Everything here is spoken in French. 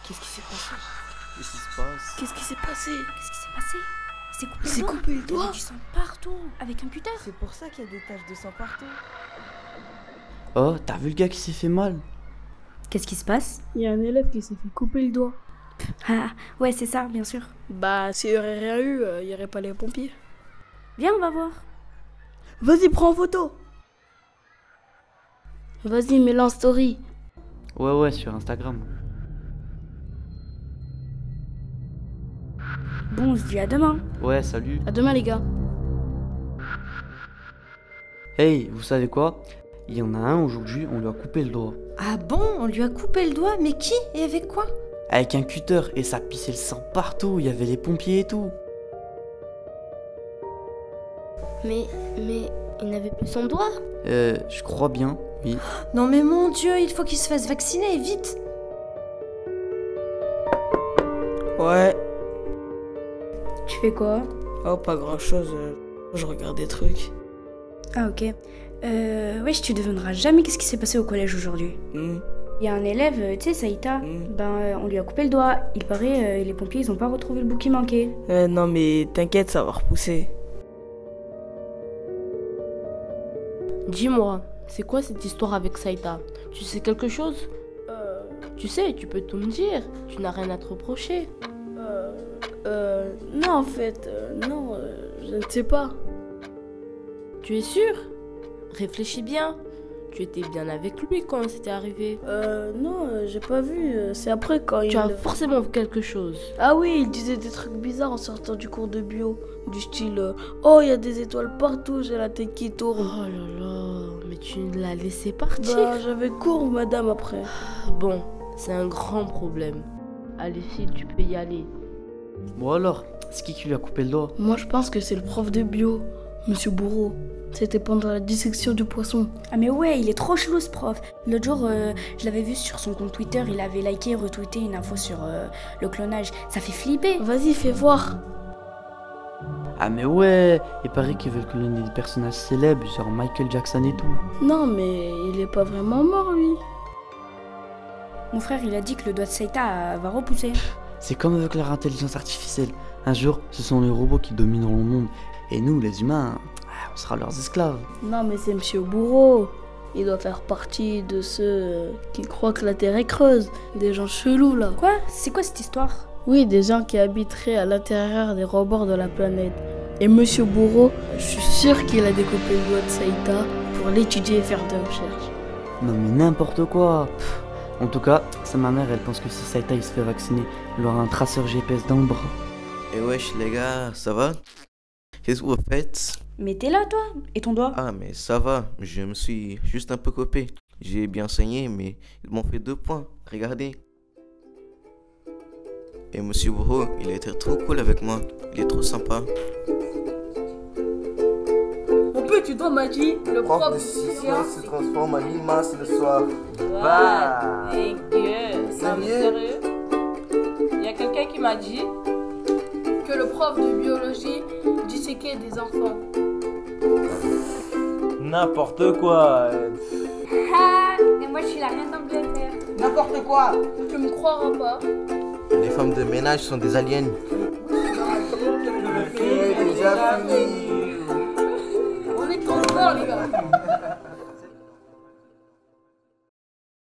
Qu'est-ce qui s'est passé? Qu'est-ce qui se passe? Qu'est-ce qui s'est passé? Qu'est-ce qui s'est passé? Il C'est s'est coupé le doigt. coupé le Il y doigt. avait du sang partout, avec un cutter. C'est pour ça qu'il y a des taches de sang partout. Oh, t'as vu le gars qui s'est fait mal? Qu'est-ce qui se passe? Il y a un élève qui s'est fait couper le doigt. Ah, ouais, c'est ça, bien sûr. Bah, s'il y aurait rien eu, il y aurait pas les pompiers. Viens, on va voir. Vas-y, prends en photo. Vas-y, mets-la en story. Ouais, sur Instagram. Bon, on se dit à demain. Ouais, salut. À demain, les gars. Hey, vous savez quoi? Il y en a un aujourd'hui, on lui a coupé le doigt. Ah bon, on lui a coupé le doigt, mais qui et avec quoi? Avec un cutter et ça pissait le sang partout, il y avait les pompiers et tout. Mais il n'avait plus son doigt. Je crois bien, oui. Non mais mon Dieu, il faut qu'il se fasse vacciner, vite! Ouais. Tu fais quoi? Oh, pas grand-chose. Je regarde des trucs. Ah, ok. Wesh, tu devineras jamais qu'est-ce qui s'est passé au collège aujourd'hui. Il y a un élève, tu sais, Saïta, on lui a coupé le doigt. Il paraît, les pompiers, ils ont pas retrouvé le bout qui manquait. Non, mais t'inquiète, ça va repousser. Dis-moi, c'est quoi cette histoire avec Saïta? Tu sais quelque chose? Tu sais, tu peux tout me dire. Tu n'as rien à te reprocher. Non, en fait, non, je ne sais pas. Tu es sûr? Réfléchis bien. Tu étais bien avec lui quand c'était arrivé. Non, j'ai pas vu. C'est après quand il... Tu as forcément vu quelque chose. Ah oui, il disait des trucs bizarres en sortant du cours de bio. Du style, oh, il y a des étoiles partout, j'ai la tête qui tourne. Oh là là, mais tu l'as laissé partir. Bah, j'avais cours, madame, après. Bon, c'est un grand problème. Allez, file, tu peux y aller. Bon alors, c'est qui lui a coupé le doigt? Moi, je pense que c'est le prof de bio, Monsieur Bourreau. C'était pendant la dissection du poisson. Ah mais ouais, il est trop chelou ce prof. L'autre jour, je l'avais vu sur son compte Twitter, il avait liké et retweeté une info sur le clonage. Ça fait flipper. Vas-y, fais voir. Ah mais ouais, il paraît qu'ils veulent cloner des personnages célèbres, genre Michael Jackson et tout. Non, mais il est pas vraiment mort, lui. Mon frère, il a dit que le doigt de Saïta va repousser. C'est comme avec leur intelligence artificielle. Un jour, ce sont les robots qui domineront le monde. Et nous, les humains, on sera leurs esclaves. Non, mais c'est Monsieur Bourreau. Il doit faire partie de ceux qui croient que la Terre est creuse. Des gens chelous, là. Quoi? C'est quoi cette histoire? Oui, des gens qui habiteraient à l'intérieur des rebords de la planète. Et Monsieur Bourreau, je suis sûr qu'il a découpé le doigt de Saïta pour l'étudier et faire des recherches. Non mais n'importe quoi. En tout cas, ça, ma mère, elle pense que si Saïta il se fait vacciner, il aura un traceur GPS dans le bras. Et wesh les gars, ça va? Qu'est-ce que vous faites? Mais t'es là, toi? Et ton doigt? Ah mais ça va, je me suis juste un peu copé. J'ai bien saigné mais ils m'ont fait 2 points, regardez. Et Monsieur Bourreau, il a été trop cool avec moi, il est trop sympa. Mon petit doigt m'a dit, le Prof de science se transforme en limace le soir. Va! Dégueu! Sérieux? Il y a quelqu'un qui m'a dit que le prof de biologie disséquait des enfants. N'importe quoi. Ah, et moi je suis la reine d'Angleterre. N'importe quoi. Tu me croiras pas? Les femmes de ménage sont des aliens. Le film est déjà fini.